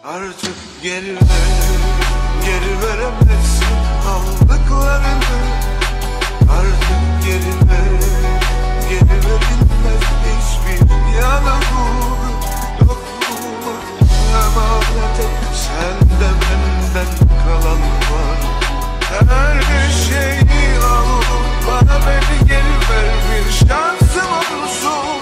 Artık geri veremezsin aldıklarını. Artık geri verilmez hiçbir yanımı. Yokluğuma emanet et, sende benden kalan var. Her şeyi al, bana beni geri ver, bir şansım olsun.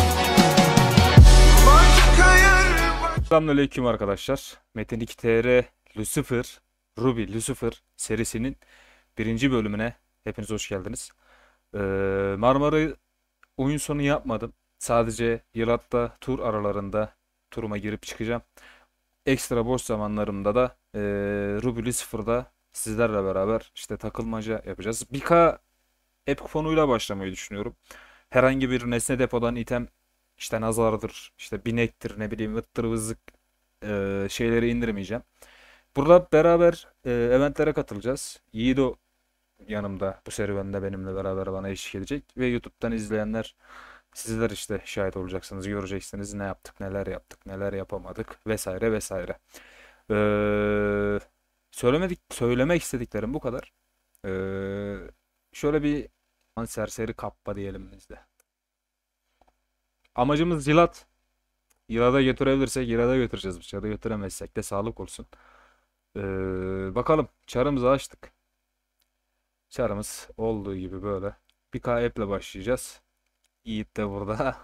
Başka yer. Selamünaleyküm arkadaşlar. Metin 2 TR Lucifer, Ruby Lucifer serisinin birinci bölümüne hepiniz hoş geldiniz. Marmara'yı oyun sonu yapmadım. Sadece Yılat'ta tur aralarında turuma girip çıkacağım. Ekstra boş zamanlarımda da Ruby Lucifer'da sizlerle beraber işte takılmaca yapacağız. 1K Epic fonuyla başlamayı düşünüyorum. Herhangi bir nesne depodan item işte nazardır, işte binektir, ne bileyim ıttır vızlık şeyleri indirmeyeceğim. Burada beraber eventlere katılacağız. Yiğido yanımda bu serüvende benimle beraber bana eşlik edecek. Ve YouTube'dan izleyenler sizler işte şahit olacaksınız, göreceksiniz ne yaptık, neler yaptık, neler yapamadık vesaire vesaire. Söylemek istediklerim bu kadar. Şöyle bir serseri kappa diyelim biz de. Amacımız Cilat. Yılada götürebilirsek Yılada götüreceğiz. Dışarıda götüremezsek de sağlık olsun. Bakalım. Çarımızı açtık. Çarımız olduğu gibi böyle. Bir KEP'le başlayacağız. Yiğit de burada.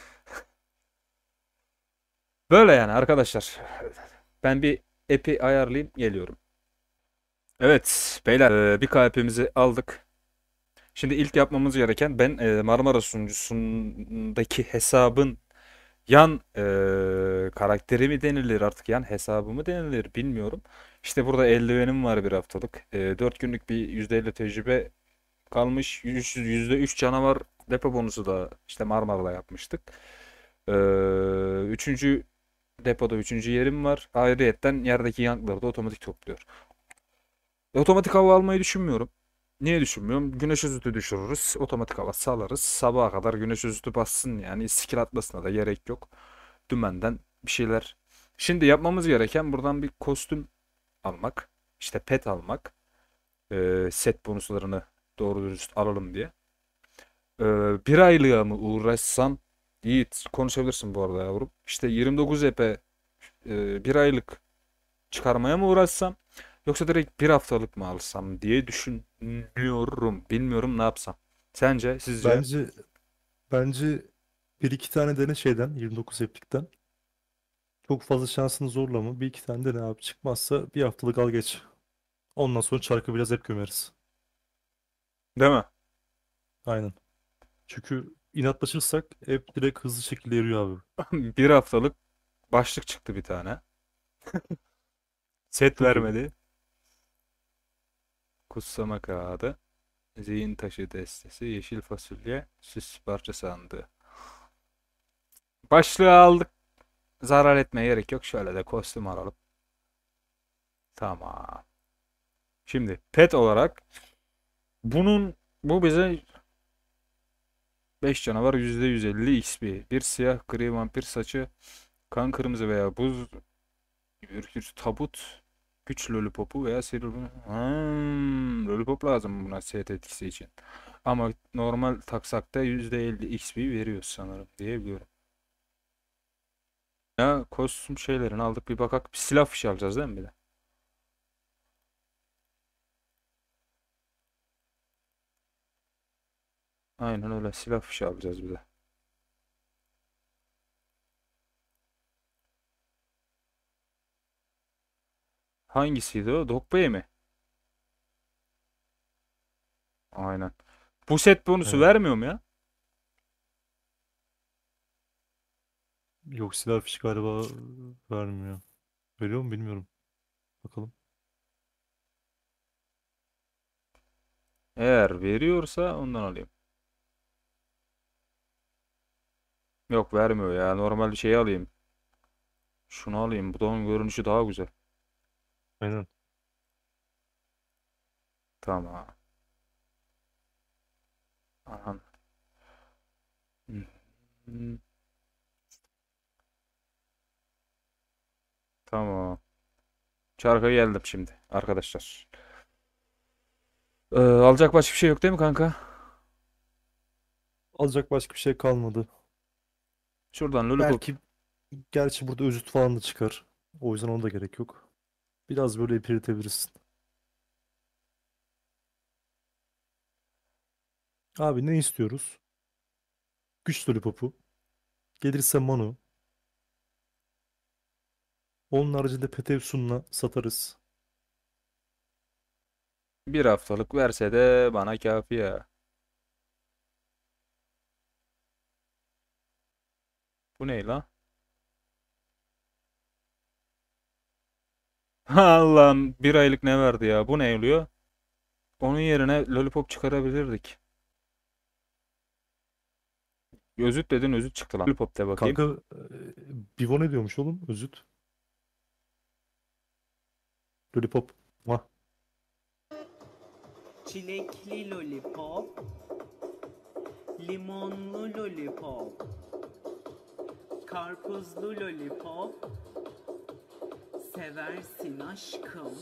Böyle yani arkadaşlar. Ben bir app'i ayarlayayım. Geliyorum. Evet beyler. Bir KEP'imizi aldık. Şimdi ilk yapmamız gereken ben Marmara sunucusundaki hesabın yan karakteri mi denilir artık yan hesabı mı denilir bilmiyorum. İşte burada eldivenim var bir haftalık. 4 günlük bir %50 tecrübe kalmış. %3 canavar depo bonusu da işte Marmara'da yapmıştık. Üçüncü depoda üçüncü yerim var. Ayrıyetten yerdeki yankları da otomatik topluyor. Otomatik hava almayı düşünmüyorum. Niye düşünmüyorum? Güneş özütü düşürürüz. Otomatik hava sağlarız. Sabaha kadar güneş özütü bassın yani. Skill atmasına da gerek yok. Dümenden bir şeyler. Şimdi yapmamız gereken buradan bir kostüm almak. İşte pet almak. Set bonuslarını doğru dürüst alalım diye. Bir aylığına mı uğraşsam Yiğit konuşabilirsin bu arada yavrum. İşte 29 EP bir aylık çıkarmaya mı uğraşsam yoksa direkt bir haftalık mı alsam diye düşünüyorum. Bilmiyorum ne yapsam. Sence, sizce? Bence bir iki tane dene şeyden 29 Epic'ten. Çok fazla şansını zorlama. Bir iki tane dene abi. Çıkmazsa bir haftalık al geç. Ondan sonra çarkı biraz hep gömeriz. Değil mi? Aynen. Çünkü inatlaşırsak hep direkt hızlı şekilde eriyor abi. Bir haftalık başlık çıktı bir tane. Set Çok iyi. vermedi. Kutsama kağıdı. Zihin taşı destesi. Yeşil fasulye. Süs parça sandığı. Başlığı aldık. Zarar etmeye gerek yok. Şöyle de kostüm alalım. Tamam. Şimdi pet olarak bu bize 5 canavar %150 XP. Bir siyah gri vampir saçı. Kan kırmızı veya buz. Ürkütücü tabut. Güç lollipopu veya seri lollipop lazım buna set etkisi için. Ama normal taksakta %50 XP veriyor sanırım diyebiliyorum. Ya kostüm şeylerini aldık bir bakak. Bir silah fişi alacağız değil mi bir de? Aynen öyle silah fişi alacağız bir de. Hangisiydi o? Dokbey mi? Aynen. Bu set bonusu Evet. vermiyor mu ya? Yok silah fiş galiba vermiyor. Veriyor mu bilmiyorum. Bakalım. Eğer veriyorsa ondan alayım. Yok vermiyor ya. Normal bir şey alayım. Şunu alayım. Bu da onun görünüşü daha güzel. Aynen. Tamam. Aman. Hmm. Tamam. Çarka geldim şimdi arkadaşlar. Alacak başka bir şey yok değil mi kanka? Alacak başka bir şey kalmadı. Şuradan lollipop. Belki gerçi burada özüt falan da çıkar. O yüzden ona da gerek yok. Biraz böyle ipiritebilirsin. Abi ne istiyoruz? Güç lollipopu. Gelirse Manu. Onun haricinde Petevsun'la satarız. Bir haftalık verse de bana kafi ya. Bu ne lan? Allah'ım, bir aylık ne verdi ya? Bu ne oluyor? Onun yerine lollipop çıkarabilirdik. Özüt dedin, özüt çıktı lan. Lollipop de bakayım. Kanka Bivo ne diyormuş oğlum? Özüt. Lollipop. Mah. Çilekli lollipop, limonlu lollipop, karpuzlu lollipop, seversin aşkım.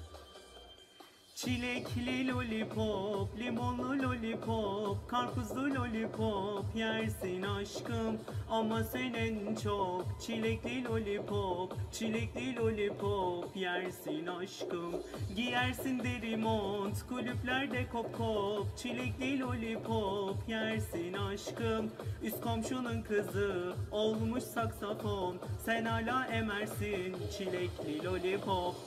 Çilekli lollipop, limonlu lollipop, karpuzlu lollipop, yersin aşkım. Ama sen en çok çilekli lollipop, çilekli lollipop, yersin aşkım. Giyersin deri mont, kulüplerde kop kop, çilekli lollipop, yersin aşkım. Üst komşunun kızı olmuş saksafon, sen hala emersin çilekli lollipop.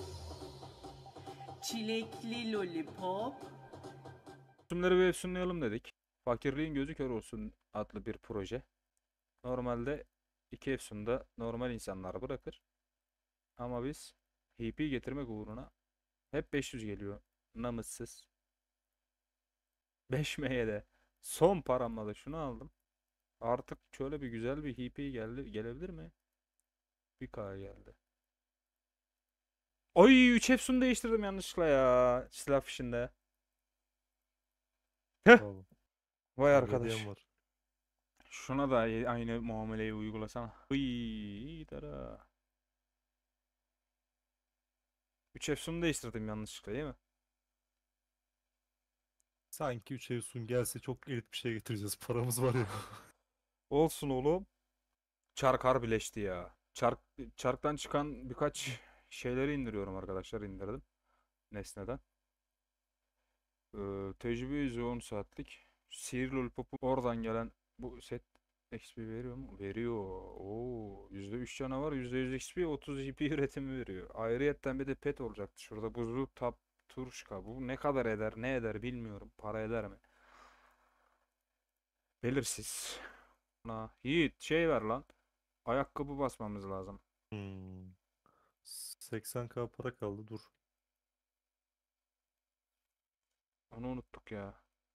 Çilekli lollipop. Şunları bir efsunlayalım dedik. Fakirliğin gözü kör olsun adlı bir proje. Normalde iki efsunda normal insanlar bırakır. Ama biz HP getirmek uğruna hep 500 geliyor. Namussuz. 5 de son paramla da şunu aldım. Artık şöyle bir güzel bir HP geldi. Gelebilir mi? 1K geldi. Oy, 3 efsun değiştirdim yanlışlıkla ya. Silah fişinde. Heh. Bravo. Vay Abi arkadaş. hediyem var. Şuna da aynı muameleyi uygulasana. Iy, dara. 3 efsunu değiştirdim yanlışlıkla değil mi? Sanki 3 Evsun gelse çok elit bir şey getireceğiz. Paramız var ya. Olsun oğlum. Çark harbileşti ya. Çarktan çıkan birkaç şeyleri indiriyorum arkadaşlar, indirdim. Nesneden. Tecrübe yüzü 10 saatlik. Sihir Lollipop'u oradan gelen bu set XP veriyor mu? Veriyor. Oo, %3 canavar, %100 XP, 30 EP üretimi veriyor. Ayrıyetten bir de pet olacaktı. Şurada buzlu tap turşka. Bu ne kadar eder, ne eder bilmiyorum. Para eder mi? Belirsiz. Yiğit şey ver lan. Ayakkabı basmamız lazım. Hmm. 80k para kaldı. Dur. Onu unuttuk ya.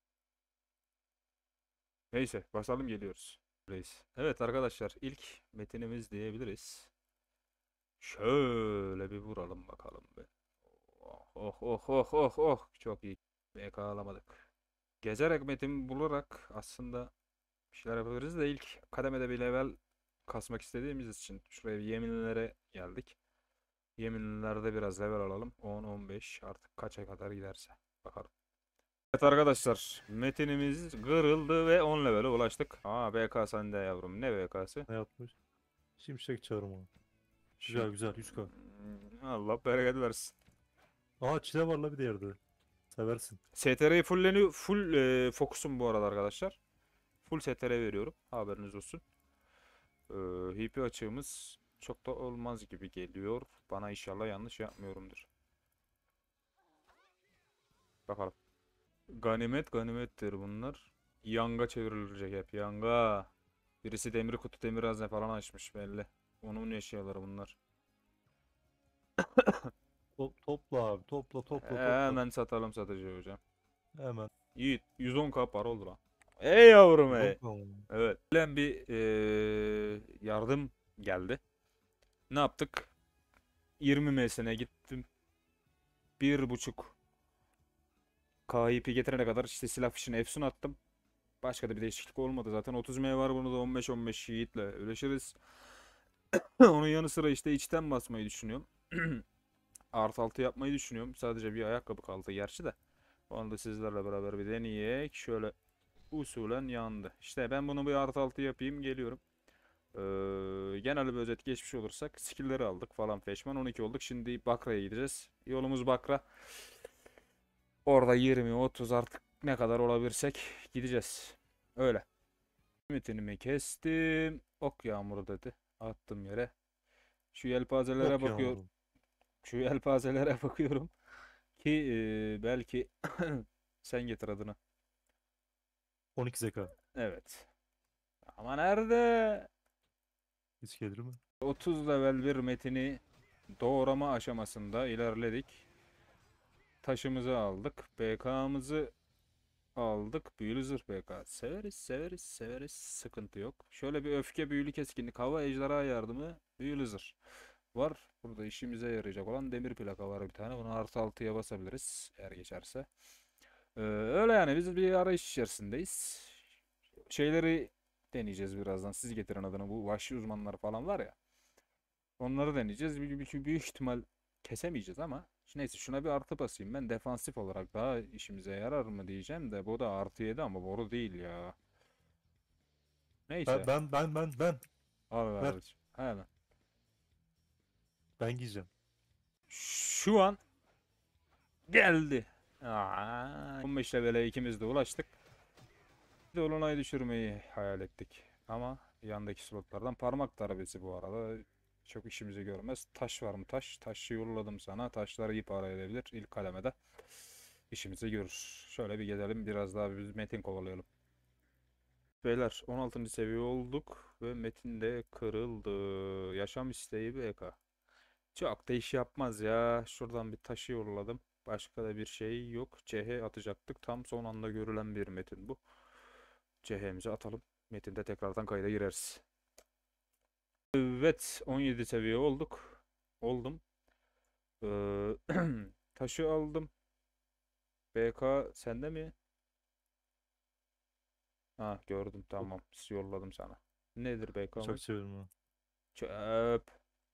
Neyse basalım, geliyoruz. Reis. Evet arkadaşlar, ilk metinimiz diyebiliriz. Şöyle bir vuralım bakalım be. Oh oh oh oh oh oh. Çok iyi. BK alamadık. Gezerek metin bularak aslında bir şeyler yapabiliriz de ilk kademede bir level kasmak istediğimiz için şuraya bir yeminlere geldik. Yeminlilerde biraz level alalım. 10-15 artık kaça kadar giderse. Bakalım. Evet arkadaşlar, metinimiz kırıldı ve 10 level'e ulaştık. Aa, BK sende yavrum. Ne BK'sı? Ne yapmış? Şimşek çağırma. Güzel güzel 100k. Allah bereket versin. Aa çile var la bir de yerde. Seversin. STR'yi full fokusum bu arada arkadaşlar. Full STR veriyorum. Haberiniz olsun. HP açığımız çok da olmaz gibi geliyor. Bana inşallah yanlış yapmıyorumdur. Bakalım. Ganimet ganimettir bunlar. Yanga çevrilecek hep. Yanga. Birisi demir kutu, demir hazne falan açmış belli. Onun eşyaları bunlar. Topla abi topla. Hemen satalım satıcı hocam. Hemen. Yiğit 110K para oldu lan. Ey yavrum ey. Yok mu? Evet. Gelen bir yardım geldi. Ne yaptık? 20 MS'ne gittim. 1.5 KHP getirene kadar işte silah fişine efsun attım. Başka da bir değişiklik olmadı. Zaten 30 M var, bunu da 15-15 Yiğit'le öleşiriz. Onun yanı sıra işte içten basmayı düşünüyorum. Artı 6 yapmayı düşünüyorum. Sadece bir ayakkabı kaldı gerçi de. Onu da sizlerle beraber bir deneyek. Şöyle usulen yandı. İşte ben bunu bir artı 6 yapayım geliyorum. Genel bir özet geçmiş olursak skill'leri aldık falan feşman 12 olduk. Şimdi Bakra'ya gideceğiz. Yolumuz Bakra. Orada 20 30 artık ne kadar olabilirsek gideceğiz. Öyle. Metinimi kestim. Ok yağmuru dedi. Attım yere. Şu yelpazelere Yok ya bakıyor. oğlum. Şu yelpazelere bakıyorum ki belki sen getir adını. 12 zeka. Evet. Ama nerede? Hiç gelir mi? 30 level bir metini doğrama aşamasında ilerledik. Taşımızı aldık. BK'mızı aldık. Büyülü zırh BK. Severiz, severiz, severiz. Sıkıntı yok. Şöyle bir öfke, büyülü keskinlik, hava ejderha yardımı, büyülü zırh var. Burada işimize yarayacak olan demir plaka var bir tane. Bunu artı 6'ya basabiliriz eğer geçerse. Öyle yani biz bir arayış içerisindeyiz. Şeyleri deneyeceğiz birazdan. Siz getirin adını. Bu vahşi uzmanlar falan var ya. Onları deneyeceğiz. Büyük ihtimal kesemeyeceğiz ama neyse şuna bir artı basayım. Ben defansif olarak daha işimize yarar mı diyeceğim de bu da artı 7 ama boru değil ya. Ben Neyse. ben ben ben ben. Al Ver. kardeşim. Hemen. Ben giyeceğim. Şu an geldi. 15 levele ikimiz de ulaştık. Dolunay düşürmeyi hayal ettik. Ama yandaki slotlardan parmak darbesi bu arada. Çok işimizi görmez. Taş var mı taş? Taşı yolladım sana. Taşlar iyi para edebilir ilk kademede. İşimizi görür. Şöyle bir gezelim. Biraz daha biz metin kovalayalım. Beyler 16. seviye olduk. Ve metin de kırıldı. Yaşam isteği BK. Çok da iş yapmaz ya. Şuradan bir taşı yolladım. Başka da bir şey yok. CH atacaktık. Tam son anda görülen bir metin bu. CH'mizi atalım. Metinde tekrardan kayda gireriz. Evet 17 seviye olduk. Oldum. Ee, taşı aldım. BK sende mi? Ha gördüm tamam. Yolladım sana. Nedir Çok BK'mız? seviyorum ha. Çöp.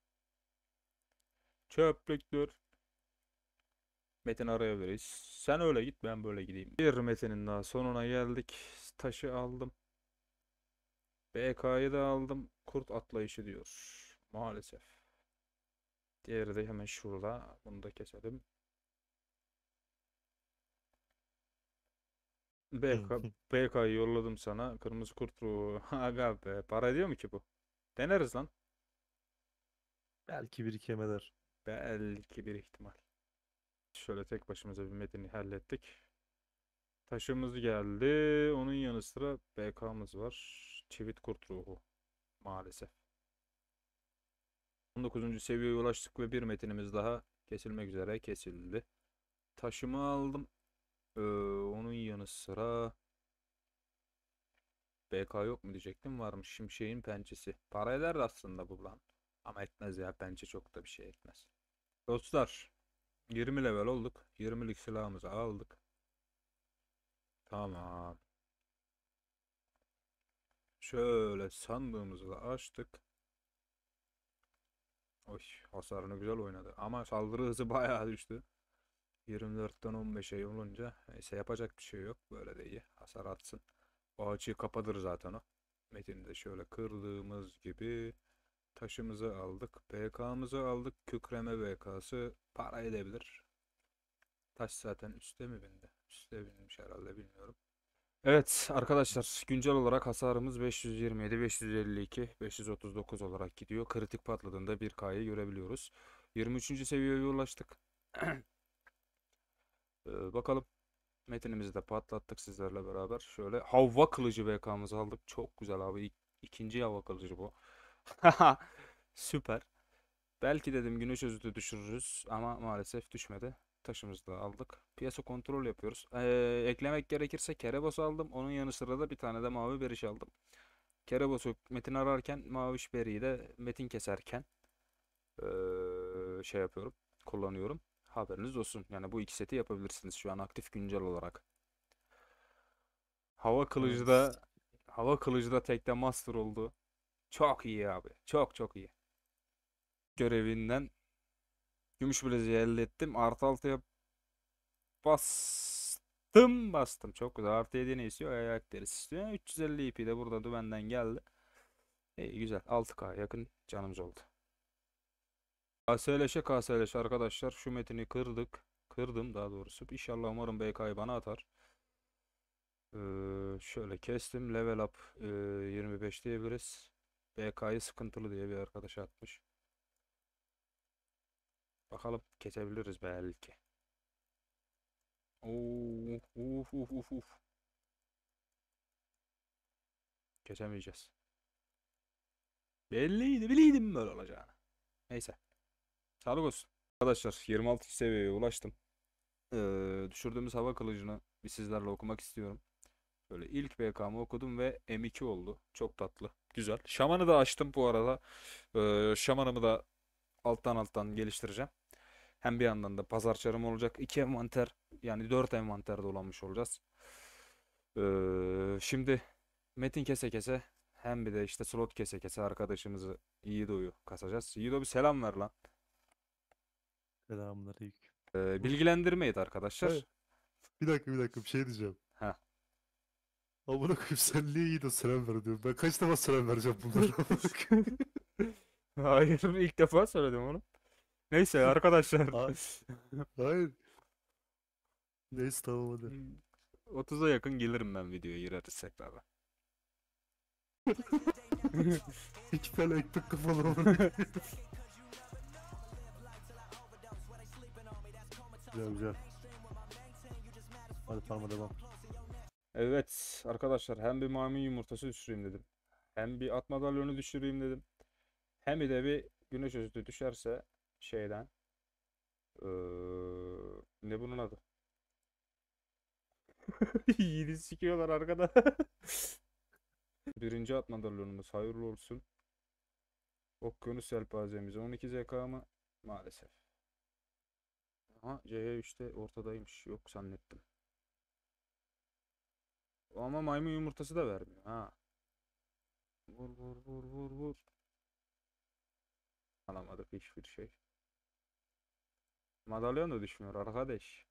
Çöplüktür. Metin arayabiliriz. Sen öyle git ben böyle gideyim. Bir metinin daha sonuna geldik. Taşı aldım. BK'yı da aldım. Kurt atlayışı diyor. Maalesef. Diğeri de hemen şurada. Bunu da keselim. BK'yı yolladım sana. Kırmızı kurt ruhu. Aga be. Para ediyor mu ki bu? Deneriz lan. Belki bir iki yem eder. Belki bir ihtimal. Şöyle tek başımıza bir metini hallettik. Taşımız geldi. Onun yanı sıra BK'mız var. Çivit kurt ruhu. Maalesef. 19. seviyeye ulaştık ve bir metinimiz daha kesilmek üzere kesildi. Taşımı aldım. Onun yanı sıra BK yok mu diyecektim. Varmış. Şimşek'in pençesi. Para eder de aslında bu lan. Ama etmez ya. Pençe çok da bir şey etmez. Dostlar. 20 level olduk. 20'lik silahımızı aldık. Tamam. Şöyle sandığımızı da açtık. Oy, hasarını güzel oynadı. Ama saldırı hızı bayağı düştü. 24'ten 15'e olunca neyse yapacak bir şey yok. Böyle de iyi. Hasar atsın. O açıyı kapatır zaten o. Metini de şöyle kırdığımız gibi taşımızı aldık. BK'mızı aldık. Kükreme BK'sı para edebilir. Taş zaten üstte mi bindi? Üstte binmiş herhalde bilmiyorum. Evet arkadaşlar güncel olarak hasarımız 527, 552, 539 olarak gidiyor. Kritik patladığında 1K'yı görebiliyoruz. 23. seviyeye ulaştık. Bakalım. Metinimizi de patlattık sizlerle beraber. Şöyle hava kılıcı BK'mızı aldık. Çok güzel abi. İkinci hava kılıcı bu. Süper. Belki dedim güneş özütü düşürürüz ama maalesef düşmedi. Taşımızı da aldık. Piyasa kontrol yapıyoruz. Eklemek gerekirse Kerebos aldım. Onun yanı sıra da bir tane de mavi beriş aldım. Kerebos'u metin ararken maviş beriyi de metin keserken şey yapıyorum. Kullanıyorum. Haberiniz olsun. Yani bu iki seti yapabilirsiniz şu an aktif güncel olarak. Hava kılıcı da tekte master oldu. Çok iyi abi. Çok çok iyi. görevinden gümüş bileziği elde ettim. Artı 6'ya bastım. Çok güzel. Artı 7 ne istiyor? Ayak derisi istiyor. 350 IP de burada dümenden geldi. İyi güzel. 6K yakın canımız oldu. KSLŞ arkadaşlar. Şu metini kırdık. Kırdım daha doğrusu. İnşallah umarım BK'yı bana atar. Şöyle kestim. Level up 25 diyebiliriz. BK'yı sıkıntılı diye bir arkadaş atmış. Bakalım kesebiliriz belki. Oo, uf uf uf uf. Kesemeyeceğiz. Biliydim böyle olacağını. Neyse. Sağlık olsun. Arkadaşlar 26 seviyeye ulaştım. Düşürdüğümüz hava kılıcını bir sizlerle okumak istiyorum. Böyle ilk BK'mı okudum ve M2 oldu. Çok tatlı. Güzel. Şamanı da açtım bu arada. Şamanımı da alttan geliştireceğim. Hem bir yandan da pazar çarım olacak. 2 envanter yani 4 envanterde dolanmış olacağız. Şimdi metin kese kese hem bir de işte slot kese kese arkadaşımızı Yiğido'yu kasacağız. Yiğido bir selam ver lan. Selamünaleyküm. Bilgilendirmeyiz arkadaşlar. Evet. Bir dakika bir şey diyeceğim. Ha. Amına koyayım sen niye iyi de selam ver diyorum. Ben kaç defa selam vereceğim bunlara? Hayır ilk defa söyledim onu. Neyse arkadaşlar. Hayır. Neyse tamam hadi. 30'a yakın gelirim ben videoya gireriz tekrardan. İki tane ekmek kafalı olur. Güzel. Hadi parma devam. Evet arkadaşlar hem bir maymun yumurtası düşüreyim dedim. Hem bir at madalyonu düşüreyim dedim. Hem de bir güneş özütü düşerse şeyden ne bunun adı? Yiğidi sikiyorlar arkada. Birinci at madalyonumuz hayırlı olsun. Okyanus yelpazemiz 12 zeka mı? Maalesef. Aha CH3'te ortadaymış. Yok zannettim. Ama maymun yumurtası da vermiyor ha. Vur. Alamadık hiçbir şey. Madalyon da düşmüyor arkadaş.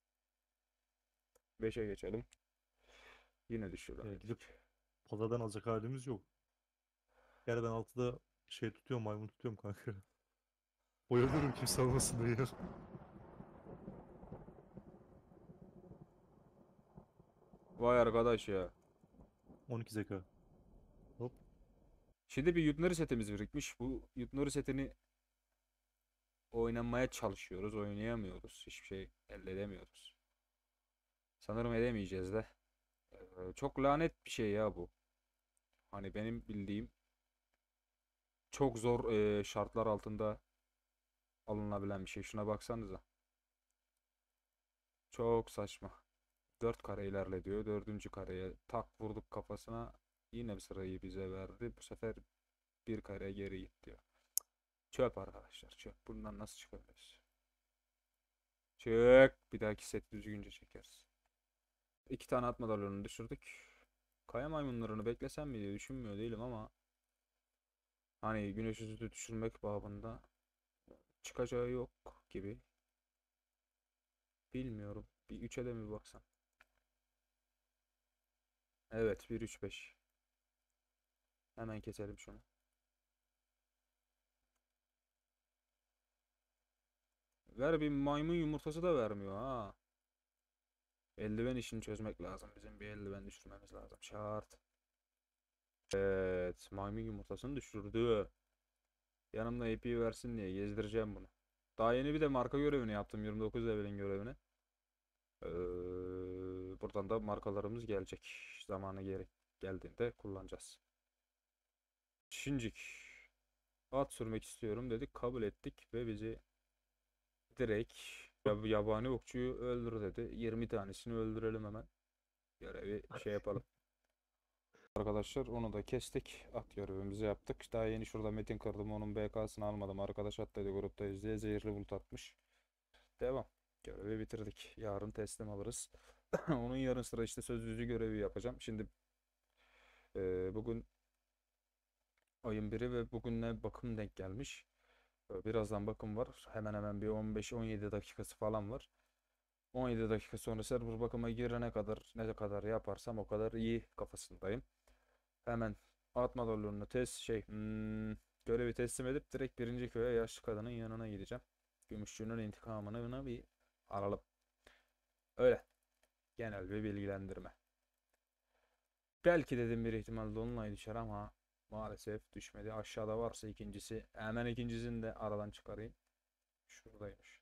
5'e geçelim. Yine düşüyor. Gidip pazardan alacak halimiz yok. Yani ben altıda şey tutuyorum, maymun tutuyorum kanka. Oyalıyorum kimse almasın diye. Vay arkadaş ya. 12 zeka. Hop. Şimdi bir Yutnari setimiz birikmiş. Bu Yutnari setini oynamaya çalışıyoruz. Oynayamıyoruz. Hiçbir şey elde edemiyoruz. Sanırım edemeyeceğiz de. Çok lanet bir şey ya bu. Hani benim bildiğim çok zor şartlar altında alınabilen bir şey. Şuna baksanıza. Çok saçma. 4 kare ilerle diyor. 4. kareye tak vurduk kafasına. Yine bir sırayı bize verdi. Bu sefer bir kare geri git diyor. Çöp arkadaşlar çöp. Bundan nasıl çıkabiliriz? Çık. Bir dahaki set düzgünce çekeriz. 2 tane at madalyonunu düşürdük. Kaya maymunlarını beklesem mi diye düşünmüyor değilim ama hani güneş yüzü düşürmek babında çıkacağı yok gibi. Bilmiyorum. Bir 3'e de mi baksam? Evet 1-3-5. Hemen keselim şunu. Ver bir maymun yumurtası da vermiyor ha. Eldiven işini çözmek lazım. Bizim bir eldiven düşürmemiz lazım. Şart. Evet. Maymun yumurtasını düşürdü. Yanımda AP versin diye gezdireceğim bunu. Daha yeni bir de marka görevini yaptım. 29 level'in görevini. Buradan da markalarımız gelecek. Zamanı geri geldiğinde kullanacağız. Şincik. At sürmek istiyorum dedik. Kabul ettik ve bizi direkt yabani okçuyu öldür dedi. 20 tanesini öldürelim hemen. Görevi şey yapalım. Arkadaşlar onu da kestik. At görevimizi yaptık. Daha yeni şurada metin kırdım. Onun BK'sını almadım. Arkadaş at dedi gruptayız diye zehirli bulut atmış. Devam. Görevi bitirdik. Yarın teslim alırız. Onun yarın sıra işte sözlücü görevi yapacağım. Şimdi bugün ayın 1'i ve bugün ne bakım denk gelmiş. Birazdan bakım var. Hemen hemen bir 15-17 dakikası falan var. 17 dakika sonra server bakıma girene kadar ne kadar yaparsam o kadar iyi kafasındayım. Hemen atma dolurunu görevi teslim edip direkt birinci köye yaşlı kadının yanına gideceğim. Gümüşçünün intikamını bir alalım. Öyle. Genel bir bilgilendirme. Belki dedim bir ihtimal Dolunay düşer ama maalesef düşmedi. Aşağıda varsa ikincisi. Hemen ikincisini de aradan çıkarayım. Şuradaymış.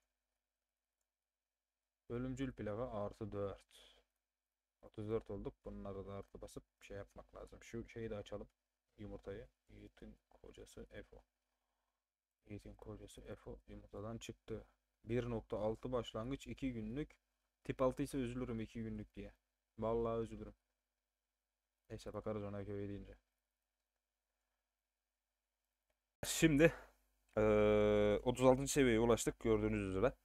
Ölümcül plaka artı 4. 34 olduk. Bunları da artı basıp şey yapmak lazım. Şu şeyi de açalım. Yumurtayı. Yiğit'in kocası Efo. Yiğit'in kocası Efo yumurtadan çıktı. 1.6 başlangıç 2 günlük. Tip 6 ise üzülürüm 2 günlük diye. Vallahi üzülürüm. Neyse bakarız ona köye deyince. Şimdi 36. seviyeye ulaştık gördüğünüz üzere.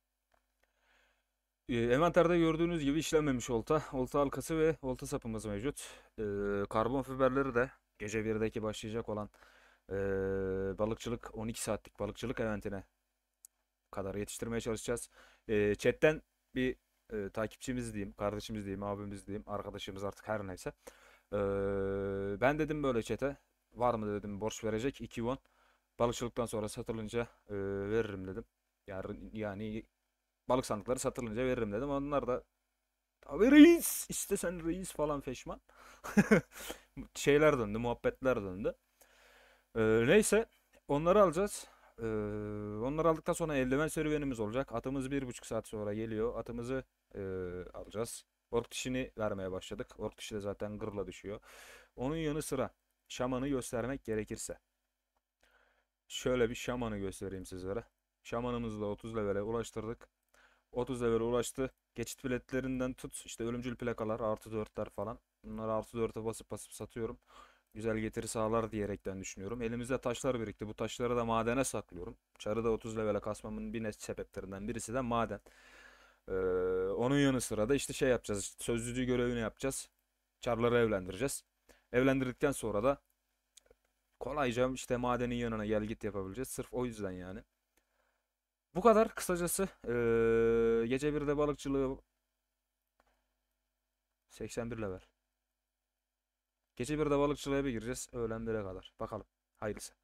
Envanterde gördüğünüz gibi işlenmemiş olta, olta halkası ve olta sapımız mevcut. Karbon fiberleri de gece 1'deki başlayacak olan balıkçılık 12 saatlik balıkçılık eventine kadar yetiştirmeye çalışacağız. Chat'ten bir takipçimiz diyeyim, kardeşimiz diyeyim, abimiz diyeyim, arkadaşımız artık her neyse. Ben dedim böyle chat'e var mı dedim borç verecek 2 won. Balıkçılıktan sonra satılınca veririm dedim. Yani balık sandıkları satılınca veririm dedim. Onlar da tabii reis istesen reis falan feşman. Şeyler döndü, muhabbetler döndü. Neyse onları alacağız. Onları aldıktan sonra eldiven serüvenimiz olacak. Atımız 1,5 saat sonra geliyor. Atımızı alacağız. Ork dişini vermeye başladık. Ork dişi de zaten gırla düşüyor. Onun yanı sıra şamanı göstermek gerekirse. Şöyle bir şamanı göstereyim sizlere. Şamanımızı da 30 levele ulaştırdık. 30 levele ulaştı. Geçit biletlerinden tut işte ölümcül plakalar artı 4'ler falan. Bunları artı 4'e basıp basıp satıyorum. Güzel getiri sağlar diyerekten düşünüyorum. Elimizde taşlar birikti. Bu taşları da madene saklıyorum. Çarı da 30 levele kasmamın bir sebeplerinden birisi de maden. Ee, Onun yanı sıra da işte şey yapacağız. Sözlücü görevini yapacağız. Çarları evlendireceğiz. Evlendirdikten sonra da kolayca işte madenin yanına gel git yapabileceğiz. Sırf o yüzden yani. Bu kadar kısacası. Gece 1'de balıkçılığı 81 level. Gece 1'de balıkçılığa bir gireceğiz. Öğlen 1'e kadar. Bakalım. Hayırlısı.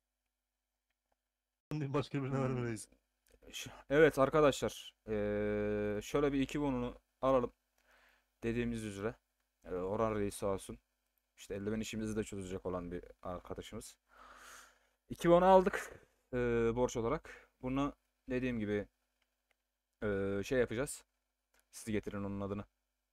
Başka birine vermeyiz. Evet arkadaşlar. Şöyle bir 2 bonunu alalım. Dediğimiz üzere. Orhan Reis sağ olsun. İşte eldiven işimizi de çözecek olan bir arkadaşımız. 2 bonu aldık. Borç olarak. Bunu dediğim gibi şey yapacağız. Siz getirin onun adını.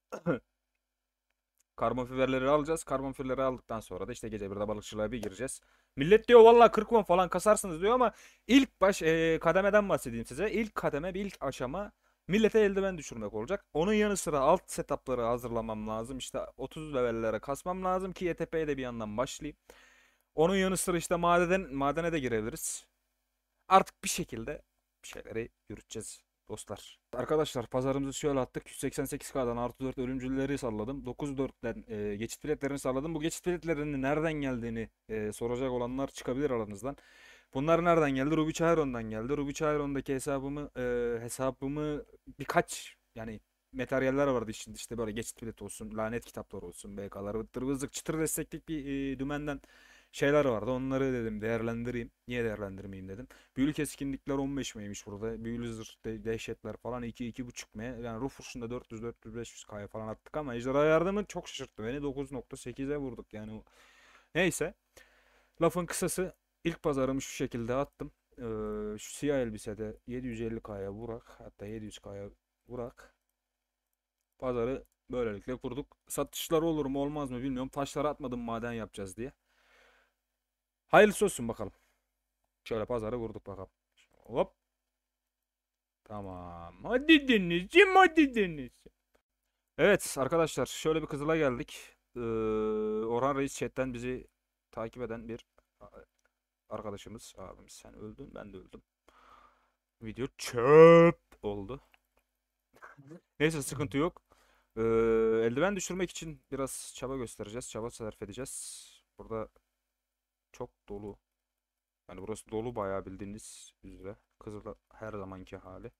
Karbon fiberleri alacağız. Karbon fiberleri aldıktan sonra da işte gece 1'de balıkçılığa bir gireceğiz. Millet diyor valla 40 won falan kasarsınız diyor ama ilk baş kademeden bahsedeyim size. İlk kademe, ilk aşama millete eldiven düşürmek olacak. Onun yanı sıra alt setupları hazırlamam lazım. İşte 30 levellere kasmam lazım ki YTP'ye de bir yandan başlayayım. Onun yanı sıra işte madene de girebiliriz. Artık bir şekilde bir şeyleri yürüteceğiz dostlar. Arkadaşlar pazarımızı şöyle attık. 188K'dan artı 4 ölümcülleri salladım. 9.4'ten geçit biletlerini salladım. Bu geçit biletlerinin nereden geldiğini soracak olanlar çıkabilir aranızdan. Bunlar nereden geldi? Ruby Chiron'dan geldi. Ruby Chiron'daki hesabımı birkaç yani materyaller vardı işte böyle geçit bilet olsun, lanet kitaplar olsun, BK'lar, vıttır vızlık çıtır desteklik bir dümenden şeyler vardı. Onları dedim değerlendireyim. Niye değerlendirmeyeyim dedim. Büyülü keskinlikler 15 miymiş burada. Büyülü zırh dehşetler falan 2-2,5 m. Yani Rufus'un da 400-500K'ya falan attık ama ejderha yardımı çok şaşırttı beni. 9.8'e vurduk yani. Neyse. Lafın kısası ilk pazarımı şu şekilde attım. Şu siyah elbisede 750K'ya vurak hatta 700K'ya vurak pazarı böylelikle kurduk. Satışlar olur mu olmaz mı bilmiyorum. Taşları atmadım maden yapacağız diye. Hayırlısı olsun bakalım. Şöyle pazarı vurduk bakalım. Hop. Tamam. Hadi Denizciğim hadi Deniz. Evet arkadaşlar şöyle bir Kızıl'a geldik. Orhan Reis chatten bizi takip eden bir arkadaşımız. Abimiz sen öldün ben de öldüm. Video çöp oldu. Neyse sıkıntı yok. Eldiven düşürmek için biraz çaba göstereceğiz. Çaba sarf edeceğiz. Burada çok dolu Yani burası dolu bayağı bildiğiniz üzere. Kızıl'da her zamanki hali.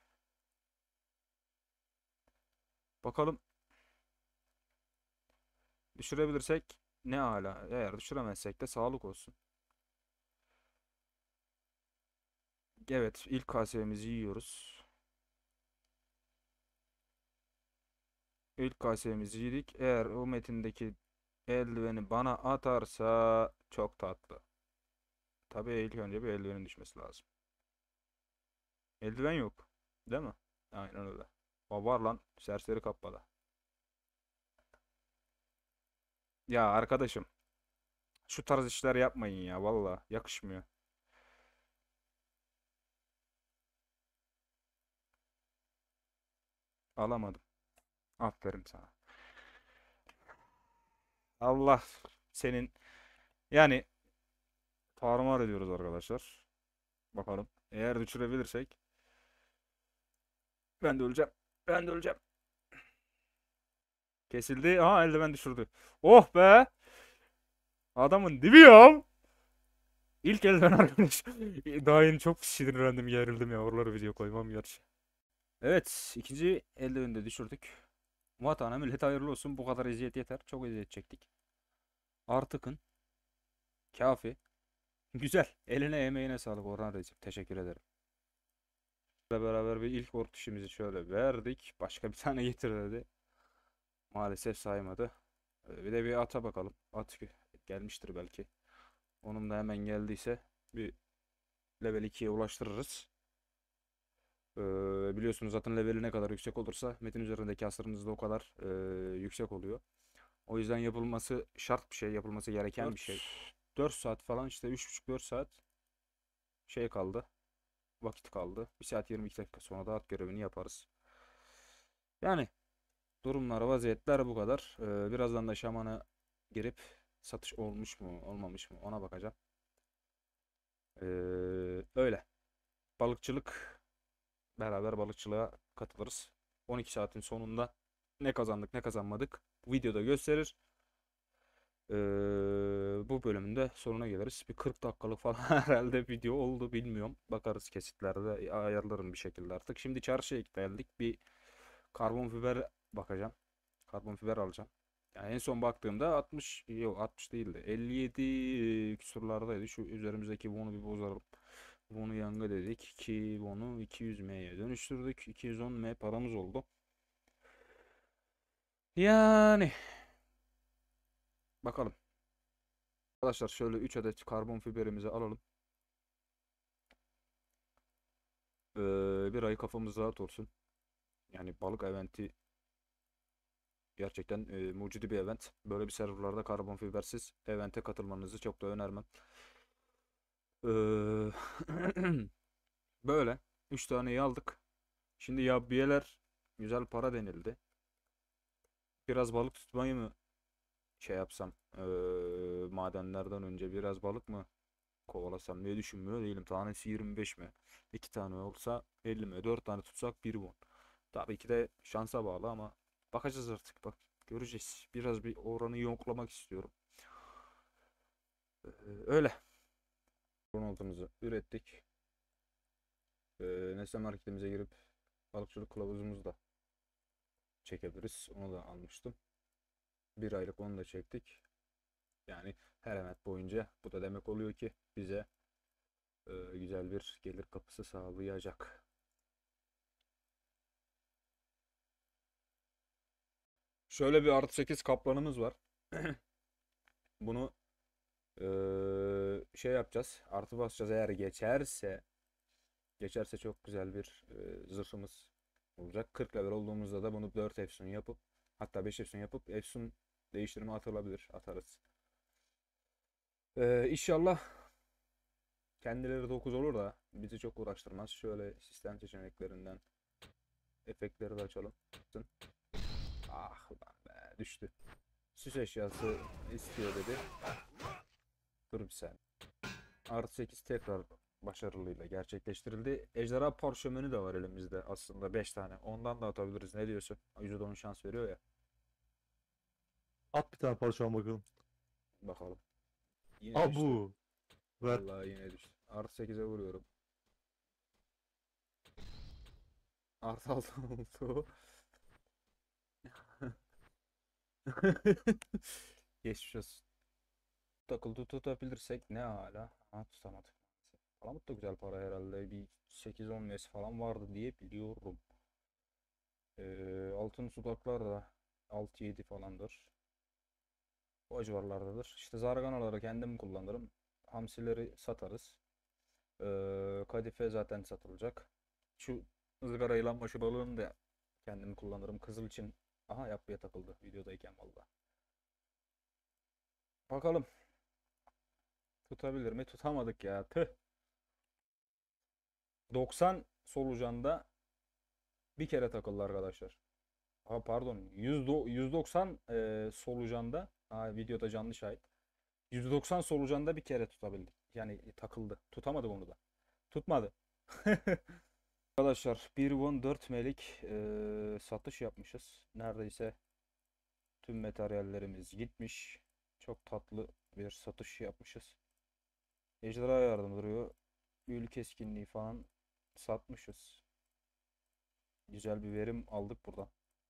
Bakalım düşürebilirsek ne ala. Eğer düşüremezsek de sağlık olsun. Evet, ilk kasemizi yiyoruz. İlk kasemizi yedik. Eğer o metindeki eldiveni bana atarsa çok tatlı. Tabii ilk önce bir eldivenin düşmesi lazım. Eldiven yok. Değil mi? Aynen öyle. O var lan. Serseri kappala. Ya arkadaşım. Şu tarz işler yapmayın ya. Valla yakışmıyor. Alamadım. Aferin sana. Allah senin yani tarumar ediyoruz arkadaşlar. Bakalım. Eğer düşürebilirsek ben de öleceğim. Ben de öleceğim. Kesildi. Aha eldiven düşürdü. Oh be. Adamın dibi ya. İlk eldiven arkadaş. Daha yeni çok sinirlendim, gerildim ya. Oraları video koymam gerçi. Evet, ikinci eldiveni de düşürdük. Vatana millet hayırlı olsun. Bu kadar eziyet yeter. Çok eziyet çektik. Artıkın. Kafi. Güzel. Eline emeğine sağlık Orhan Recep. Teşekkür ederim. Beraber bir ilk ortuşumuzu şöyle verdik. Başka bir tane getir dedi. Maalesef saymadı. Bir de bir ata bakalım. At gelmiştir belki. Onun da hemen geldiyse bir level 2'ye ulaştırırız. Biliyorsunuz zaten leveli ne kadar yüksek olursa metin üzerindeki hasarınız da o kadar yüksek oluyor. O yüzden yapılması şart bir şey, yapılması gereken bir şey. 4 saat falan işte 3,5-4 saat şey kaldı. Vakit kaldı. 1 saat 22 dakika sonra da at görevini yaparız. Yani durumlar, vaziyetler bu kadar. Birazdan da şamana girip satış olmuş mu, olmamış mı ona bakacağım. Öyle. Balıkçılık, beraber balıkçılığa katılırız. 12 saatin sonunda ne kazandık ne kazanmadık videoda gösterir. Bu bölümün de sonuna geliriz. Bir 40 dakikalık falan herhalde video oldu, bilmiyorum. Bakarız kesitlerde ayarlarım bir şekilde artık. Şimdi çarşıya geldik. Bir karbon fiber bakacağım. Karbon fiber alacağım. Yani en son baktığımda 60 yok 60 değildi. 57 küsurlardaydı. Şu üzerimizdeki bunu bir bozalım. Bunu yanga dedik ki bunu 200M'ye dönüştürdük. 210M paramız oldu. Yani bakalım. Arkadaşlar şöyle 3 adet karbon fiberimizi alalım. Bir ay kafamız rahat olsun. Yani balık eventi gerçekten mucidi bir event. Böyle bir serverlarda karbon fibersiz evente katılmanızı çok da önermem. Ee, Böyle 3 taneyi aldık. Şimdi yabiyeler güzel para denildi. Biraz balık tutmayı mı şey yapsam, madenlerden önce biraz balık mı kovalasam diye düşünmüyor değilim. Tanesi 25 mi? 2 tane olsa 50 mi? 4 tane tutsak 1 won. Tabii ki de şansa bağlı ama bakacağız artık, bak göreceğiz. Biraz bir oranı yoklamak istiyorum. Öyle. Ronald'ımızı ürettik. Nesne marketimize girip balıkçılık kılavuzumuzu da çekebiliriz. Onu da almıştım. 1 aylık onu da çektik. Yani her emet boyunca bu da demek oluyor ki bize güzel bir gelir kapısı sağlayacak. Şöyle bir +8 kaplanımız var. Bunu şey yapacağız. Artı basacağız eğer geçerse çok güzel bir zırhımız olacak. 40 level olduğumuzda da bunu 4 efsun yapıp hatta 5 efsun yapıp efsun değiştirme atılabilir. Atarız. İnşallah kendileri 9 olur da bizi çok uğraştırmaz. Şöyle sistem seçeneklerinden efektleri de açalım. Ah lan be, düştü. Süs eşyası istiyor dedi. Dur bir saniye. +8 tekrar başarılıyla gerçekleştirildi. Ejderha parşömeni de var elimizde aslında 5 tane. Ondan da atabiliriz. Ne diyorsun? %10 şans veriyor ya. At bir tane parça bakalım. Bakalım. Yine düştü. Abu. Ver. Vallahi yine düştü. Artı 8'e vuruyorum. Artı 6 oldu. Geçmiş olsun. Takıldı tutabilirsek ne hala. Ha, tutamadık. Palamut da güzel para herhalde. Bir 8-10 nes falan vardı diye biliyorum. Altın sudaklar da 6-7 falandır. O civarlardadır. İşte zarganaları kendim kullanırım. Hamsileri satarız. Kadife zaten satılacak. Şu ızgara yılanbaşı balığını da kendim kullanırım. Kızıl için. Aha yapıya takıldı videodayken valla. Bakalım. Tutabilir mi? Tutamadık ya. Tüh. 90 solucanda bir kere takıldı arkadaşlar. Ha pardon. 190 solucanda. Ha, videoda canlı şahit. 190 solucanda bir kere tutabildik. Yani takıldı. Tutamadık onu da. Tutmadı. Arkadaşlar 1.14 melik satış yapmışız. Neredeyse tüm materyallerimiz gitmiş. Çok tatlı bir satış yapmışız. Ejderha yardım duruyor. Büyülü keskinliği falan satmışız. Güzel bir verim aldık buradan.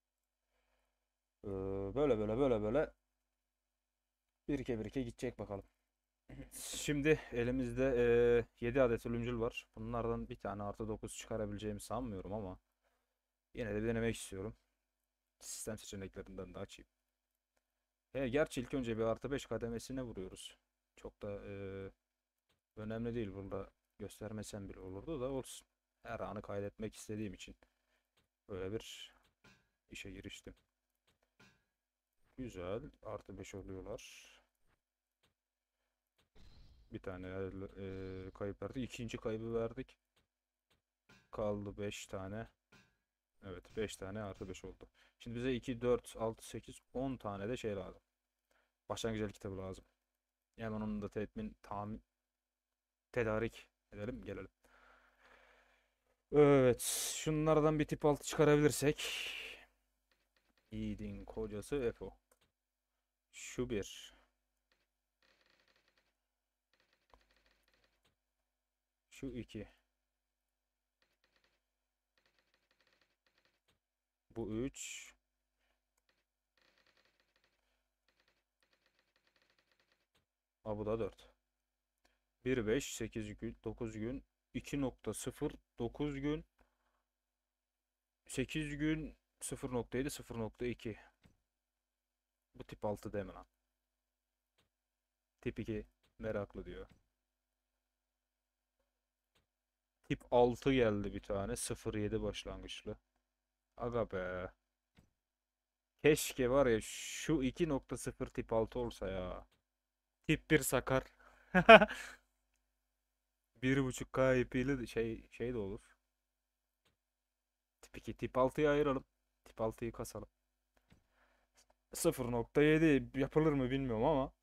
Böyle birike birike gidecek bakalım. Şimdi elimizde 7 adet ölümcül var. Bunlardan bir tane artı 9 çıkarabileceğimi sanmıyorum ama yine de bir denemek istiyorum. Sistem seçeneklerinden de açayım. Gerçi ilk önce bir artı 5 kademesine vuruyoruz. Çok da önemli değil, burada göstermesem bile olurdu da olsun. Her anı kaydetmek istediğim için böyle bir işe giriştim. Güzel. Artı 5 oluyorlar. Bir tane kayıp verdik. İkinci kaybı verdik. Kaldı 5 tane. Evet 5 tane artı 5 oldu. Şimdi bize 2, 4, 6, 8, 10 tane de şey lazım. Başlangıç el kitabı lazım. Hemen onu da tedarik edelim gelelim. Evet. Şunlardan bir tip 6 çıkarabilirsek. Yiğidin kocası Efo. Şu bir. Şu 2. Bu 3. Bu da 4. 1, 5, 8 gün, 9 gün, 2.0, 9 gün, 8 gün, 0.7, 0.2. Bu tip 6 deme lan. Tip 2 meraklı diyor. Tip 6 geldi bir tane. 0.7 başlangıçlı. Aga be. Keşke var ya şu 2.0 tip 6 olsa ya. Tip 1 sakar. 1.5K ipiyle de şey de olur. Tip 2 tip 6'yı ayıralım. Tip 6'yı kasalım. 0.7 yapılır mı bilmiyorum ama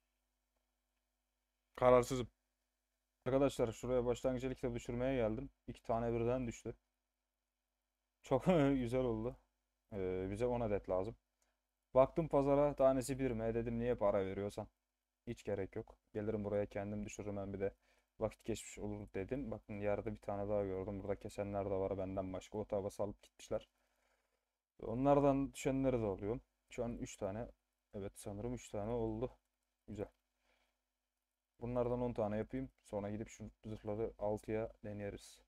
kararsızım. Arkadaşlar şuraya başlangıç el kitabı düşürmeye geldim. 2 tane birden düştü. Çok güzel oldu. Bize 10 adet lazım. Baktım pazara tanesi 1 mi? Dedim niye para veriyorsan. Hiç gerek yok. Gelirim buraya kendim düşürürüm, ben bir de vakit geçmiş olur dedim. Bakın yerde bir tane daha gördüm. Burada kesenler de var benden başka. O tavası alıp gitmişler. Onlardan düşenleri de alıyorum. Şu an 3 tane. Evet sanırım 3 tane oldu. Güzel. Bunlardan 10 tane yapayım. Sonra gidip şu zırhları 6'ya deneriz.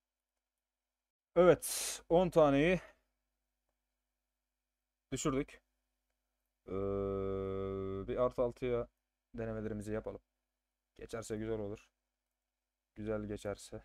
Evet 10 taneyi düşürdük. Bir artı 6'ya denemelerimizi yapalım. Geçerse güzel olur. Güzel geçerse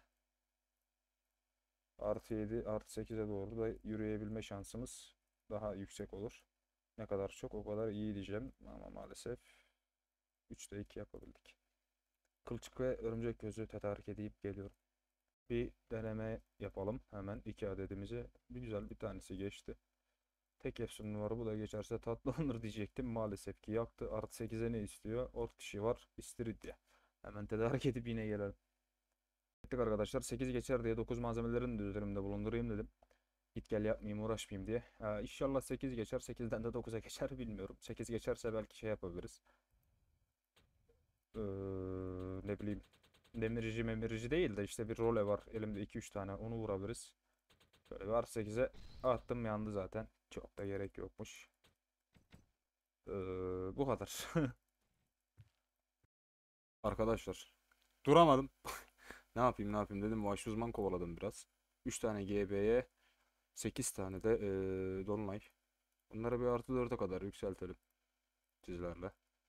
artı 7 artı 8'e doğru da yürüyebilme şansımız daha yüksek olur. Ne kadar çok o kadar iyi diyeceğim ama maalesef 3'te 2 yapabildik. Kılçık ve örümcek gözü tedarik edip geliyorum. Bir deneme yapalım hemen 2 adedimizi. Bir güzel bir tanesi geçti. Tek efsunum var, bu da geçerse tatlanır diyecektim. Maalesef ki yaktı. Artı 8'e ne istiyor? Ort dişi var. İstiridye. Hemen tedarik edip yine gelelim. Arkadaşlar 8 geçer diye 9 malzemelerini de üzerimde bulundurayım dedim. Git gel yapmayayım, uğraşmayayım diye. İnşallah 8 geçer. 8'den de 9'a geçer bilmiyorum. 8 geçerse belki şey yapabiliriz. Ee, Ne bileyim Demirci memirici değil de işte bir role var. Elimde 2-3 tane, onu vurabiliriz. Şöyle bir artı 8'e attım, yandı zaten. Çok da gerek yokmuş. Bu kadar. Arkadaşlar duramadım. Ne yapayım ne yapayım dedim. Vahşi uzman kovaladım biraz. 3 tane GB'ye 8 tane de Dolunay. Bunları bir artı 4'e kadar yükseltelim sizlerle.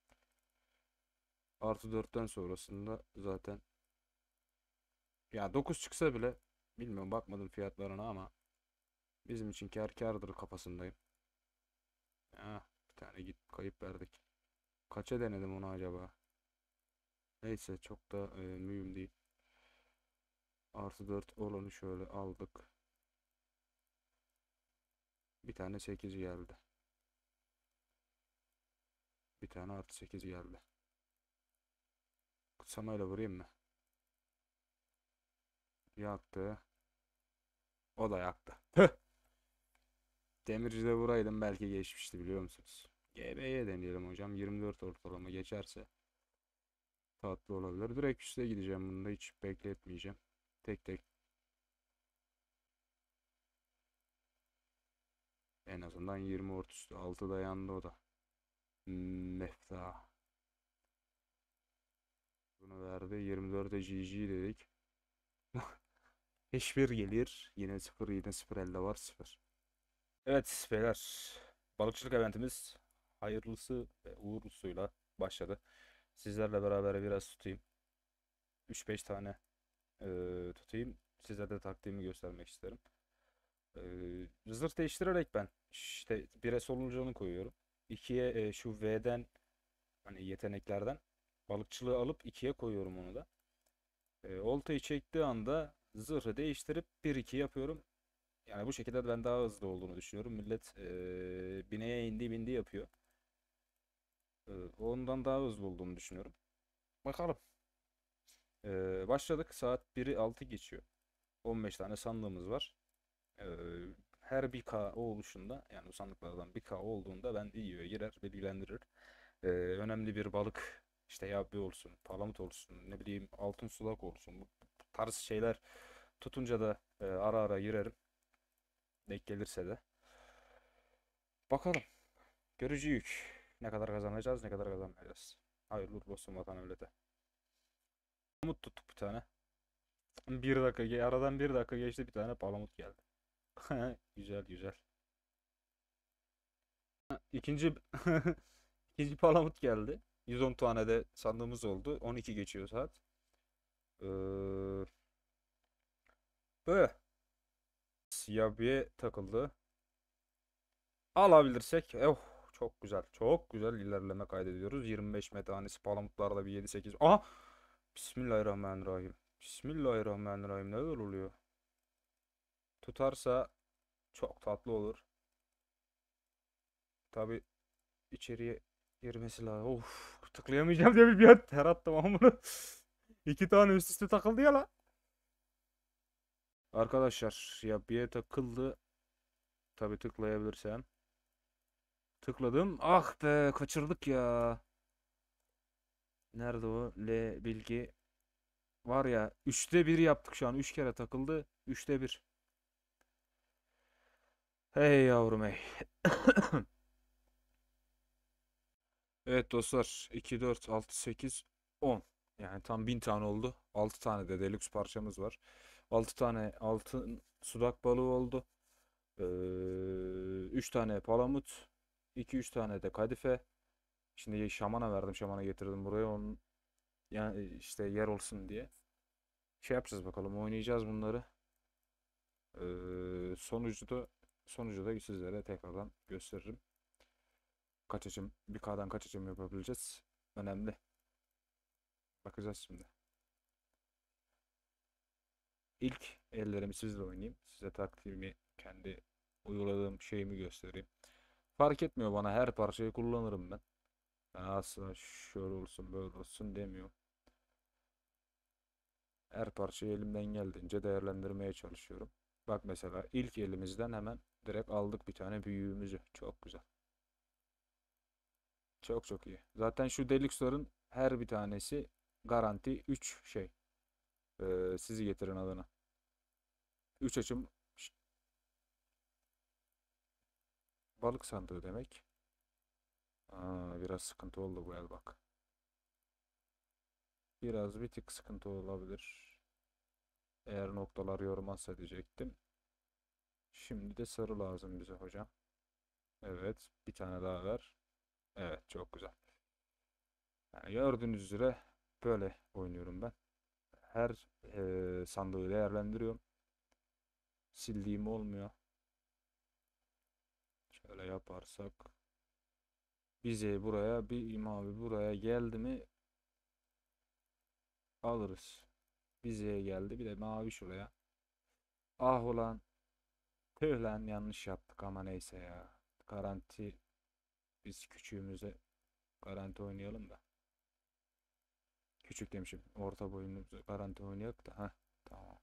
Artı 4'ten sonrasında zaten ya 9 çıksa bile bilmiyorum, bakmadım fiyatlarına ama bizim için kârdır kafasındayım. Ya bir tane git kayıp verdik. Kaça denedim onu acaba? Neyse çok da mühim değil. Artı 4 olanı şöyle aldık. Bir tane 8 geldi. Bir tane artı 8 geldi. Kutsamayla vurayım mı? Yaktı. O da yaktı. Tüh! Demirci'de vuraydım belki geçmişti, biliyor musunuz? GB'ye deneyelim hocam. 24 ortalama geçerse tatlı olabilir. Direkt üste gideceğim. Bunu da hiç bekletmeyeceğim. Tek tek. En azından 20 ort üstü. 6 da yandı o da. Mefta. Bunu verdi. 24'e GG dedik. Hiçbir gelir. Yine 0, yine 0 elde var 0. Evet beyler. Balıkçılık eventimiz hayırlısı ve uğurlusuyla başladı. Sizlerle beraber biraz tutayım. 3-5 tane tutayım. Size de taktiğimi göstermek isterim. Zırh değiştirerek ben işte 1'e solucanı koyuyorum. 2'ye şu V'den, hani yeteneklerden balıkçılığı alıp 2'ye koyuyorum onu da. Oltayı çektiği anda zırhı değiştirip 1-2 yapıyorum. Yani bu şekilde ben daha hızlı olduğunu düşünüyorum. Millet bineye indi yapıyor. Ondan daha hızlı olduğunu düşünüyorum. Bakalım. Başladık. Saat 1'i 6 geçiyor. 15 tane sandığımız var. Ee, Her bir K oluşunda, yani bu sandıklardan bir K olduğunda ben videoya girer, bilgilendirir. Önemli bir balık, işte yabbi olsun, palamut olsun, ne bileyim altın sulak olsun. Bu tarz şeyler tutunca da ara ara girerim. Denk gelirse de. Bakalım. Görücüyük. Ne kadar kazanacağız, ne kadar kazanmayacağız. Hayırlı uğurlu olsun vatan millete. Palamut tuttuk bir tane. Bir dakika, aradan 1 dakika geçti, bir tane palamut geldi. Güzel güzel. İkinci ikinci palamut geldi. 110 tane de sandığımız oldu. 12 geçiyor saat. Ee, Böyle. Siyabiye takıldı. Alabilirsek. Oh, çok güzel. Çok güzel ilerleme kaydediyoruz. 25 metanesi palamutlarda bir 7-8. Aha! Bismillahirrahmanirrahim. Bismillahirrahmanirrahim. Neler oluyor? Tutarsa çok tatlı olur. Tabi içeriye girmesi lazım. Of, tıklayamayacağım diye bir an ter attım ama bunu. 2 tane üst üste takıldı ya la. Arkadaşlar ya, bir takıldı. Tabi tıklayabilirsem. Tıkladım. Ah be, kaçırdık ya. Nerede o? L bilgi. Var ya, 3'te 1 yaptık şu an. 3 kere takıldı. 3'te 1. Hey yavrum hey. Evet dostlar, 2, 4, 6, 8, 10. Yani tam 1000 tane oldu. 6 tane de deluxe parçamız var. 6 tane altın sudak balığı oldu. 3 tane palamut. 2-3 tane de kadife. Şimdi şamana verdim. Şamana getirdim buraya. Onun yani işte yer olsun diye. Şey yapacağız bakalım. Oynayacağız bunları. Sonucu da sizlere tekrardan gösteririm. Kaç açım, bir K'dan kaç açım yapabileceğiz. Önemli. Bakacağız şimdi. İlk ellerimi sizle oynayayım. Size taktiğimi, kendi uyguladığım şeyimi göstereyim. Fark etmiyor bana, her parçayı kullanırım ben. Ben aslında şöyle olsun böyle olsun demiyorum. Her parçayı elimden geldiğince değerlendirmeye çalışıyorum. Bak mesela ilk elimizden hemen direkt aldık bir tane büyüğümüzü. Çok güzel. Çok çok iyi. Zaten şu deluxe'ların her bir tanesi garanti 3 şey. Sizi getirin adına. 3 açım balık sandığı demek. Biraz sıkıntı oldu bu el bak. Biraz bir tık sıkıntı olabilir. Eğer noktalar yormazsa diyecektim. Şimdi de sarı lazım bize hocam. Evet. Bir tane daha ver. Evet. Çok güzel. Yani gördüğünüz üzere böyle oynuyorum ben. Her sandığı değerlendiriyorum. Sildiğim olmuyor. Şöyle yaparsak. Bize buraya bir mavi buraya geldi mi alırız. Bize geldi. Bir de mavi şuraya. Ah ulan. Tüh lan yanlış yaptık ama neyse ya. Garanti biz küçüğümüze garanti oynayalım da. Küçük demişim. Orta boyumuza garanti oynayalım da. Heh, tamam.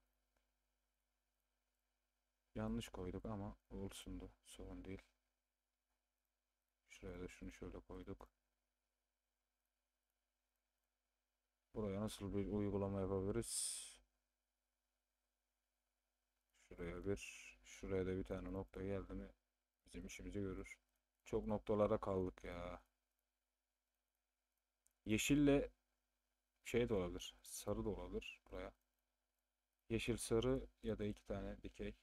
Yanlış koyduk ama olsundu. Sorun değil. Şuraya da şunu şöyle koyduk. Buraya nasıl bir uygulama yapabiliriz? Şuraya bir, şuraya da bir tane nokta geldi mi bizim işimizi görür. Çok noktalara kaldık ya. Yeşille şey de olabilir. Sarı da olabilir buraya. Yeşil sarı ya da 2 tane dikey.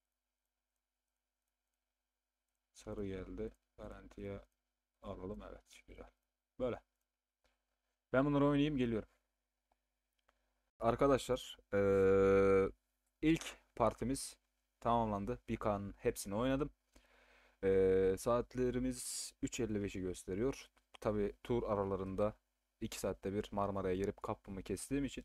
Sarı geldi. Garantiye alalım. Evet. Güzel. Böyle. Ben bunları oynayayım geliyorum. Arkadaşlar ilk partimiz tamamlandı. 1K'nın hepsini oynadım. Saatlerimiz 3.55'i gösteriyor. Tabi tur aralarında 2 saatte bir Marmara'ya girip kapımı kestiğim için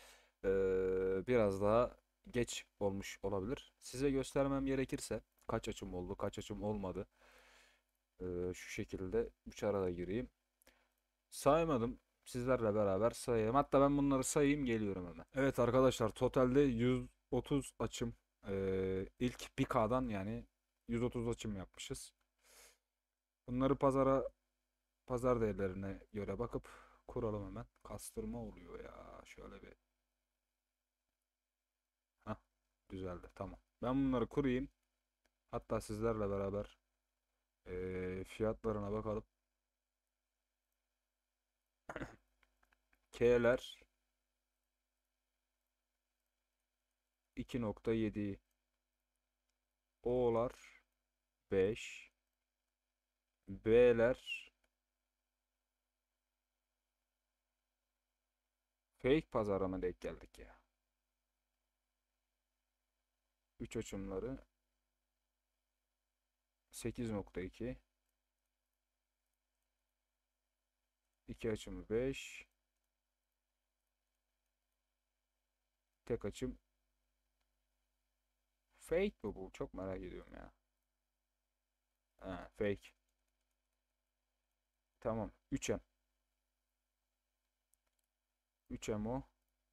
biraz daha geç olmuş olabilir. Size göstermem gerekirse kaç açım oldu, kaç açım olmadı. Şu şekilde 3 arada gireyim. Saymadım. Sizlerle beraber sayayım. Hatta ben bunları sayayım geliyorum hemen. Evet arkadaşlar totalde 130 açım. İlk 1K'dan yani 130 açım yapmışız. Bunları pazar değerlerine göre bakıp kuralım hemen. Kastırma oluyor ya. Şöyle bir. Hah, düzeldi. Tamam. Ben bunları kurayım. Hatta sizlerle beraber fiyatlarına bakalım. K'ler 2.7, O'lar 5, B'ler fake pazara mı denk geldik ya? 3 açımları 8.2, 2 açımı 5, tek açım fake mi bu? Çok merak ediyorum ya. Ha, fake. Tamam. 3M. 3M o.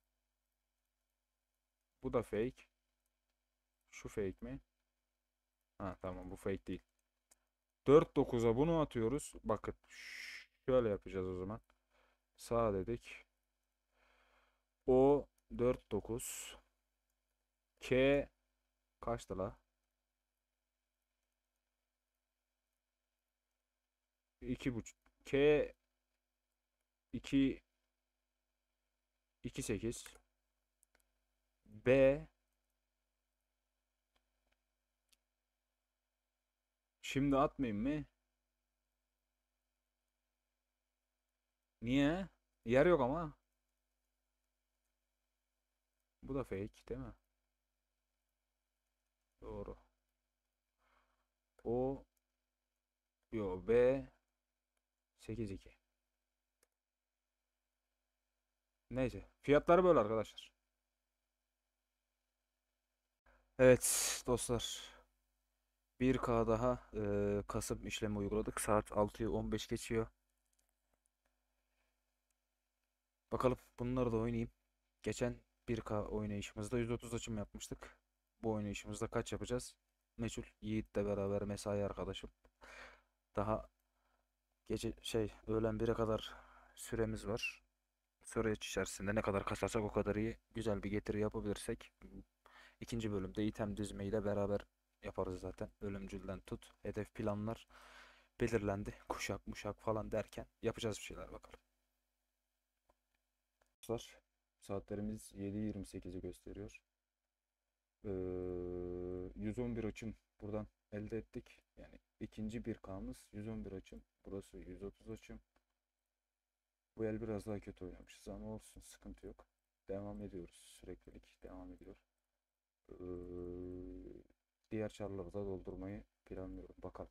Bu da fake. Şu fake mi? Ha tamam bu fake değil. 4.9'a bunu atıyoruz. Bakın. Şöyle yapacağız o zaman. Sağ dedik. O 4.9. K kaçtı la? 2.5. K 2 2.8. B şimdi atmayayım mı? Niye? Yer yok ama. Bu da fake değil mi? Doğru. O yo B 8.2. Neyse. Fiyatları böyle arkadaşlar. Evet dostlar. 1K daha Kasım işlemi uyguladık. Saat 6'yı 15 geçiyor. Bakalım bunları da oynayayım. Geçen 1K oynayışımızda 130 açım yapmıştık. Bu oynayışımızda kaç yapacağız? Meçhul. Yiğit'le beraber mesai arkadaşım. Daha gece öğlen 1'e kadar süremiz var. Süreç içerisinde ne kadar kasarsak o kadar iyi. Güzel bir getiri yapabilirsek ikinci bölümde item dizmeyi de beraber yaparız zaten. Ölümcülden tut. Hedef planlar belirlendi. Kuşak muşak falan derken yapacağız bir şeyler bakalım. Arkadaşlar, saatlerimiz 7:28'i gösteriyor. 111 açım buradan elde ettik. Yani ikinci 1K'mız 111 açım. Burası 130 açım. Bu el biraz daha kötü oynamışız ama olsun, sıkıntı yok. Devam ediyoruz. Süreklilik devam ediyor. Diğer çarları da doldurmayı planlıyorum. Bakalım.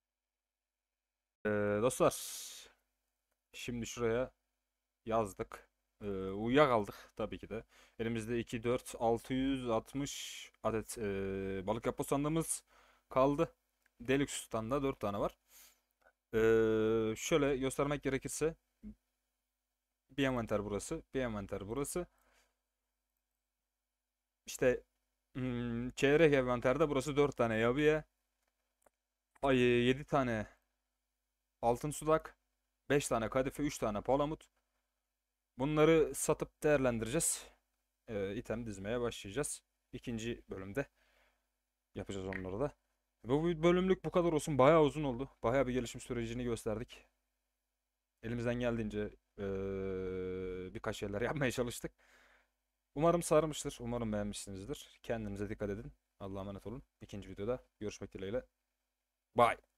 Dostlar, şimdi şuraya yazdık. Uyuyakaldık tabii ki de. Elimizde 2, 4, 660 adet balık yapma sandığımız kaldı. Deluxe'dan da 4 tane var. Şöyle göstermek gerekirse bir envanter burası, bir envanter burası. İşte çeyrek envanterde burası 4 tane yabiye, 7 tane altın sudak, 5 tane kadife, 3 tane palamut. Bunları satıp değerlendireceğiz. İtem dizmeye başlayacağız. İkinci bölümde yapacağız onları da. Bu bölümlük bu kadar olsun. Bayağı uzun oldu. Bayağı bir gelişim sürecini gösterdik. Elimizden geldiğince birkaç şeyler yapmaya çalıştık. Umarım sarmıştır. Umarım beğenmişsinizdir. Kendinize dikkat edin. Allah'a emanet olun. İkinci videoda görüşmek dileğiyle. Bye.